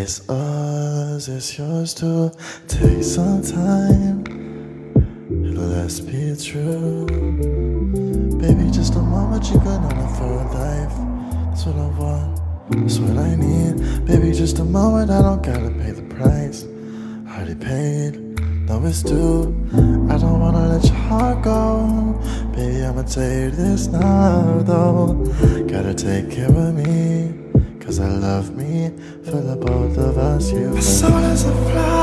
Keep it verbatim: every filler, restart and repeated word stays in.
It's ours, it's yours to take some time. Let's be true. Baby, just a moment, you got enough for a life. That's what I want, that's what I need. Baby, just a moment, I don't gotta pay the price. Already paid, no it's due. I don't wanna let your heart go. Baby, I'ma tell you this now though. Gotta take care of me, cause I love me. For the both of us, you. My soul is a fly.